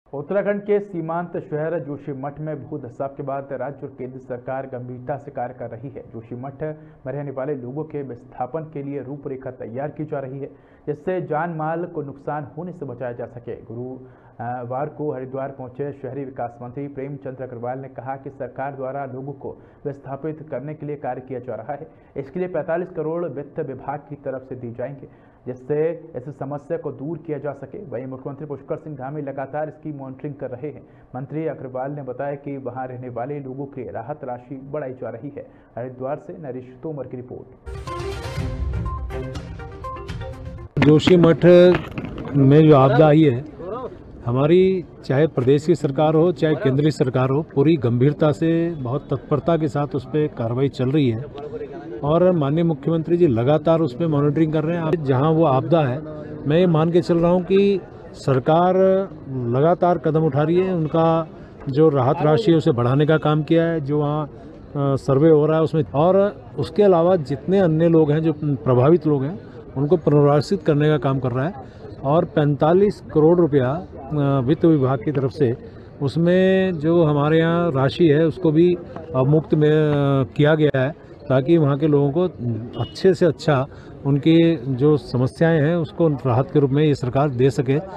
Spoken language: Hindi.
उत्तराखंड के सीमांत शहर जोशीमठ में भू-धसाव के बाद राज्य और केंद्र सरकार गंभीरता से कार्य कर रही है। जोशीमठ में रहने वाले लोगों के विस्थापन के लिए रूपरेखा तैयार की जा रही है, जिससे जान माल को नुकसान होने से बचाया जा सके। गुरुवार को हरिद्वार पहुंचे शहरी विकास मंत्री प्रेमचंद अग्रवाल ने कहा कि सरकार द्वारा लोगों को विस्थापित करने के लिए कार्य किया जा रहा है। इसके लिए 45 करोड़ वित्त विभाग की तरफ से दी जाएंगे, जिससे इस समस्या को दूर किया जा सके। वहीं मुख्यमंत्री पुष्कर सिंह धामी लगातार इसकी मॉनिटरिंग कर रहे हैं। मंत्री अग्रवाल ने बताया कि वहां रहने वाले लोगों के लिए राहत राशि बढ़ाई जा रही है। हरिद्वार से नरेश तोमर की रिपोर्ट। जोशीमठ में जो आपदा आई है, हमारी चाहे प्रदेश की सरकार हो चाहे केंद्रीय सरकार हो, पूरी गंभीरता से बहुत तत्परता के साथ उस पर कार्रवाई चल रही है और माननीय मुख्यमंत्री जी लगातार उस पर मॉनिटरिंग कर रहे हैं। जहां वो आपदा है, मैं ये मान के चल रहा हूं कि सरकार लगातार कदम उठा रही है। उनका जो राहत राशि है उसे बढ़ाने का काम किया है, जो वहाँ सर्वे हो रहा है उसमें, और उसके अलावा जितने अन्य लोग हैं जो प्रभावित लोग हैं उनको पुनर्वासित करने का काम कर रहा है। और 45 करोड़ रुपया वित्त विभाग की तरफ से उसमें जो हमारे यहाँ राशि है उसको भी मुफ्त में किया गया है, ताकि वहाँ के लोगों को अच्छे से अच्छा उनकी जो समस्याएं हैं उसको राहत के रूप में ये सरकार दे सके।